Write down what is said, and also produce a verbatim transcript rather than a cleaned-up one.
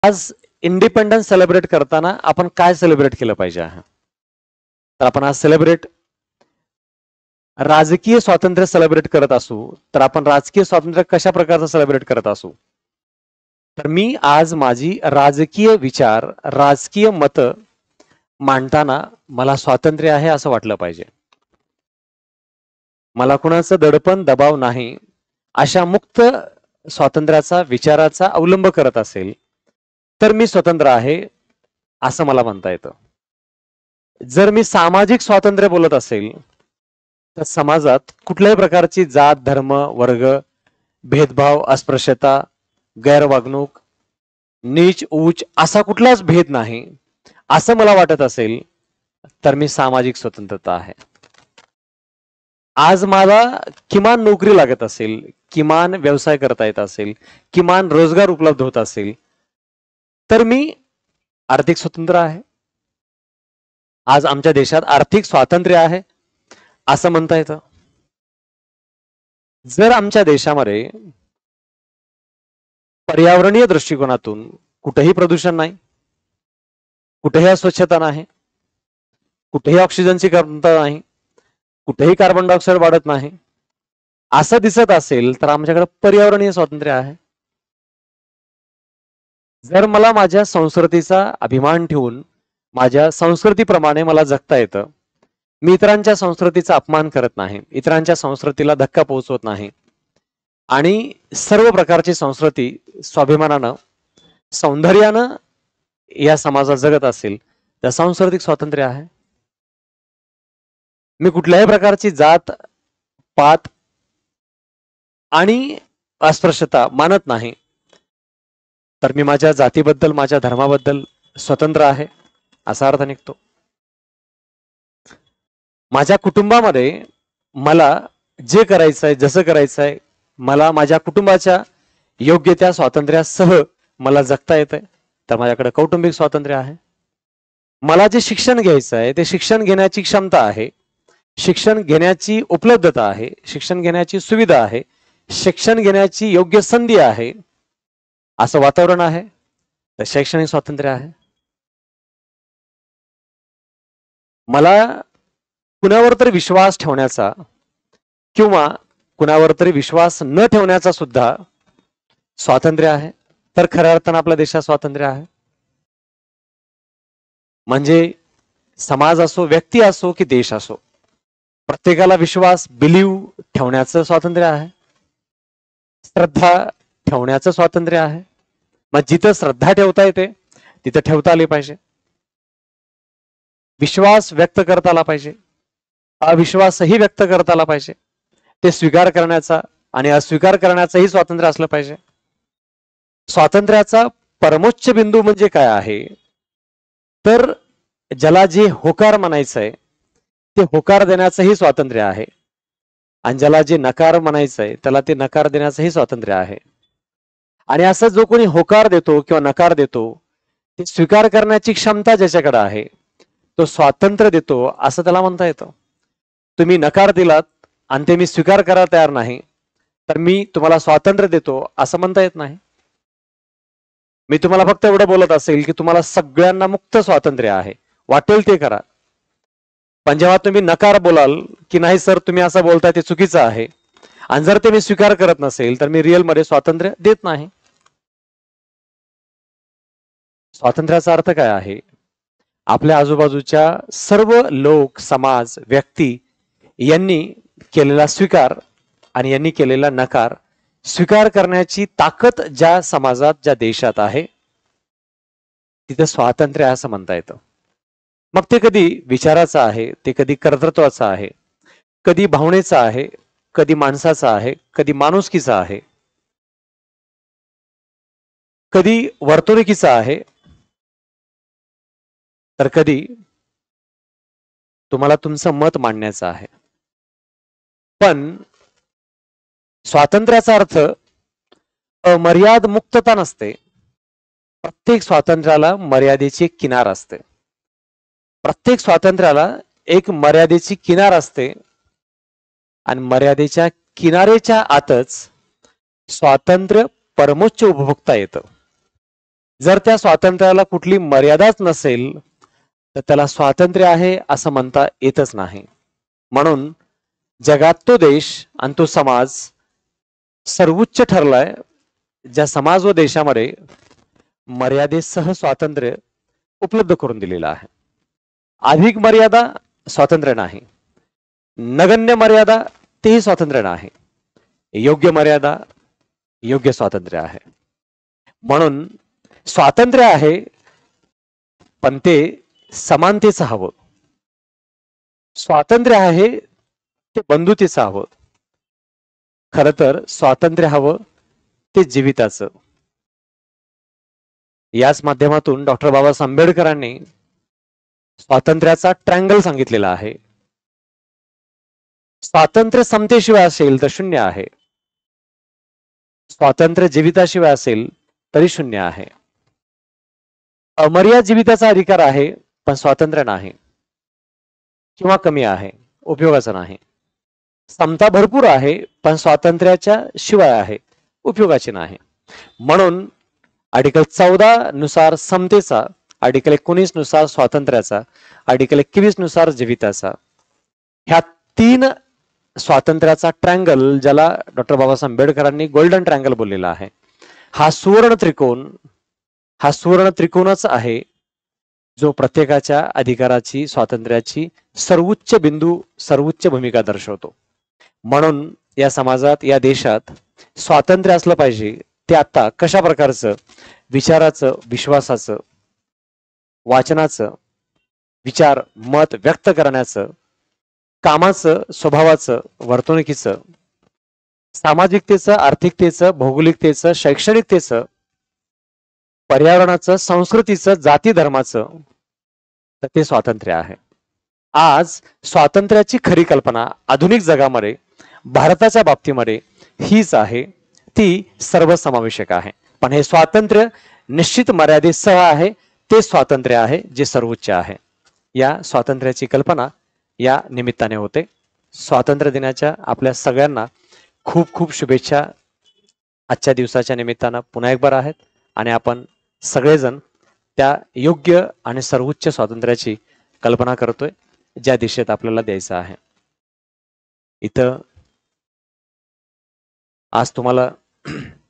आज independence celebrate करताना आपण काय सेलिब्रेट केलं पाहिजे आहे? तर आपण आज सेलिब्रेट राजकीय स्वातंत्र्य सेलिब्रेट करत असू तर आपण राजकीय स्वातंत्र्य कशा प्रकारचं सेलिब्रेट करत असू? तर मी आज माझी राजकीय विचार, राजकीय मत मांडताना मला स्वातंत्र्य आहे असं वाटलं पाहिजे. मला कुणाचं दडपण दबाव नाही अशा मुक्त स्वातंत्र्याचा विचाराचा अवलंब करत असेल तर मी स्वतंत्र आहे असं मला म्हणता येतं. जर मी सामाजिक स्वातंत्र्य बोलत असेल तर समाजात कुठल्याही प्रकारची जात, धर्म, वर्ग, भेदभाव, अस्पृश्यता, गैरवागणूक, नीच उच्च असा कुठलाच भेद नाही असं मला वाटत असेल तर मी सामाजिक स्वतंत्रता आहे. आज मला किमान नोकरी लागत असेल, किमान व्यवसाय करता येत असेल, किमान रोजगार उपलब्ध होत असेल तर मी आर्थिक स्वतंत्र आहे. आज आमच्या देशात आर्थिक स्वातंत्र्य आहे असं म्हणता येतं. जर आमच्या देशामध्ये पर्यावरणीय दृष्टिकोनातून कुठेही प्रदूषण नाही, कुठेही अस्वच्छता नाही, कुठेही ऑक्सिजनची कमतरता नाही, कुठेही कार्बन डायऑक्साईड वाढत नाही असं दिसत असेल तर आमच्याकडे पर्यावरणीय स्वातंत्र्य आहे. जर मला माझ्या संस्कृतीचा अभिमान ठेवून माझ्या संस्कृतीप्रमाणे मला जगता येतं, मी इतरांच्या संस्कृतीचा अपमान करत नाही, इतरांच्या संस्कृतीला धक्का पोहोचवत नाही आणि सर्व प्रकारची संस्कृती स्वाभिमानानं, सौंदर्यानं या समाजात जगत असेल तर सांस्कृतिक स्वातंत्र्य आहे. मी कुठल्याही प्रकारची जात, पात आणि अस्पृश्यता मानत नाही तर मी माझ्या जातीबद्दल, माझ्या धर्माबद्दल स्वतंत्र आहे असा अर्थ निघतो. माझ्या कुटुंबामध्ये मला जे करायचं आहे, जसं करायचं आहे, मला माझ्या कुटुंबाच्या योग्य त्या स्वातंत्र्यासह मला जगता येतंय तर माझ्याकडे कौटुंबिक स्वातंत्र्य आहे. मला जे शिक्षण घ्यायचं आहे ते शिक्षण घेण्याची क्षमता आहे, शिक्षण घेण्याची उपलब्धता आहे, शिक्षण घेण्याची सुविधा आहे, शिक्षण घेण्याची योग्य संधी आहे, असं वातावरण आहे तर शैक्षणिक स्वातंत्र्य आहे. मला कुणावर तरी विश्वास ठेवण्याचा किंवा कुणावर तरी विश्वास न ठेवण्याचा सुद्धा स्वातंत्र्य आहे तर खऱ्या अर्थानं आपल्या देशात स्वातंत्र्य आहे. म्हणजे समाज असो, व्यक्ती असो की देश असो, प्रत्येकाला विश्वास, बिलीव ठेवण्याचं स्वातंत्र्य आहे, श्रद्धा ठेवण्याचं स्वातंत्र्य आहे. मग जिथं श्रद्धा ठेवता येते तिथं ठेवता आली पाहिजे, विश्वास व्यक्त करता आला पाहिजे, अविश्वासही व्यक्त करता आला पाहिजे, ते स्वीकार करण्याचा आणि अस्वीकार करण्याचंही स्वातंत्र्य असलं पाहिजे. स्वातंत्र्याचा परमोच्च बिंदू म्हणजे काय आहे तर ज्याला जे होकार म्हणायचं आहे ते होकार देण्याचंही स्वातंत्र्य आहे आणि ज्याला जे नकार म्हणायचं आहे त्याला ते नकार देण्याचंही स्वातंत्र्य आहे. आणि असं जो कोणी होकार देतो किंवा नकार देतो ते स्वीकार करण्याची क्षमता ज्याच्याकडे आहे तो स्वातंत्र्य देतो असं त्याला म्हणता येतं. तुम्ही नकार दिलात आणि ते मी स्वीकार करायला तयार नाही तर मी तुम्हाला स्वातंत्र्य देतो असं म्हणता येत नाही. मी तुम्हाला फक्त एवढं बोलत असेल की तुम्हाला सगळ्यांना मुक्त स्वातंत्र्य आहे, वाटेल ते करा. पण जेव्हा तुम्ही नकार बोलाल की नाही सर तुम्ही असं बोलताय ते चुकीचं आहे आणि जर ते मी स्वीकार करत नसेल तर मी रिअल मध्ये स्वातंत्र्य देत नाही. स्वातंत्र्याचा अर्थ काय आहे? आपल्या आजूबाजूच्या सर्व लोक, समाज, व्यक्ती यांनी केलेला स्वीकार आणि यांनी केलेला नकार स्वीकार करण्याची ताकद ज्या समाजात, ज्या देशात आहे तिथे स्वातंत्र्य असं म्हणता येतं. मग ते कधी विचाराचं आहे, ते कधी कर्तृत्वाचं आहे, कधी भावनेचं आहे, कधी माणसाचं आहे, कधी माणुसकीचं आहे, कधी वर्तणुकीचं आहे तर कधी तुम्हाला तुमचं मत मांडण्याचं आहे. पण स्वातंत्र्याचा अर्थ अमर्याद मुक्तता नसते. प्रत्येक स्वातंत्र्याला मर्यादेची किनार असते. प्रत्येक स्वातंत्र्याला एक मर्यादेची किनार असते आणि मर्यादेच्या किनारेच्या आतच स्वातंत्र्य परमोच्च उपभोगता येतं. जर त्या स्वातंत्र्याला कुठली मर्यादाच नसेल तर त्याला स्वातंत्र्य आहे असं म्हणता येतच नाही. म्हणून जगात तो देश आणि तो समाज सर्वोच्च ठरलाय ज्या समाज व देशामध्ये मर्यादेसह स्वातंत्र्य उपलब्ध करून दिलेलं आहे. अधिक मर्यादा स्वातंत्र्य नाही, नगण्य मर्यादा तेही स्वातंत्र्य नाही, योग्य मर्यादा योग्य स्वातंत्र्य आहे. म्हणून स्वातंत्र्य आहे पण ते समानतेचं हवं. स्वातंत्र्य आहे ते बंधुतेचं हवं. खरं तर स्वातंत्र्य हवं ते जीविताचं. याच माध्यमातून डॉक्टर बाबासाहेब आंबेडकरांनी स्वातंत्र्याचा ट्रँगल सांगितलेला आहे. स्वातंत्र्य समतेशिवाय असेल तर शून्य आहे, स्वातंत्र्य जीविताशिवाय असेल तरी शून्य आहे. अमर्याद जीविताचा अधिकार आहे पण स्वातंत्र्य नाही किंवा कमी आहे, उपयोगाचं नाही. समता भरपूर आहे पण स्वातंत्र्याच्या शिवाय आहे, उपयोगाची नाही. म्हणून आर्टिकल चौदा नुसार समतेचा, आर्टिकल एकोणीस नुसार स्वातंत्र्याचा, आर्टिकल एकवीस नुसार जीविताचा, ह्या तीन स्वातंत्र्याचा ट्रँगल ज्याला डॉक्टर बाबासाहेब आंबेडकरांनी गोल्डन ट्रँगल बोललेला आहे, हा सुवर्ण त्रिकोण, हा सुवर्ण त्रिकोणच आहे जो प्रत्येकाच्या अधिकाराची, स्वातंत्र्याची सर्वोच्च बिंदू, सर्वोच्च भूमिका दर्शवतो. म्हणून या समाजात, या देशात स्वातंत्र्य असलं पाहिजे. ते आता कशा प्रकारचं? विचाराचं, विश्वासाचं, वाचनाचं, विचार मत व्यक्त करण्याचं, कामाचं, स्वभावाचं, वर्तणुकीचं, सामाजिकतेचं, आर्थिकतेचं, भौगोलिकतेचं, शैक्षणिकतेचं, पर्यावरणाचं, संस्कृतीचं, जाती धर्माचं, तर ते स्वातंत्र्य आहे. आज स्वातंत्र्याची खरी कल्पना आधुनिक जगामध्ये, भारताच्या बाबतीमध्ये हीच आहे. ती सर्वसमावेशक आहे. पण हे स्वातंत्र्य निश्चित मर्यादेसह आहे. ते स्वातंत्र्य आहे जे सर्वोच्च आहे. या स्वातंत्र्याची कल्पना या निमित्ताने होते. स्वातंत्र्य दिनाच्या आपल्या सगळ्यांना खूप खूप शुभेच्छा. आजच्या दिवसाच्या निमित्तानं पुन्हा एक बार आहेत आणि आपण सगळेजण त्या योग्य आणि सर्वोच्च स्वातंत्र्याची कल्पना करतोय ज्या दिशेत आपल्याला द्यायचं आहे. इथं आज तुम्हाला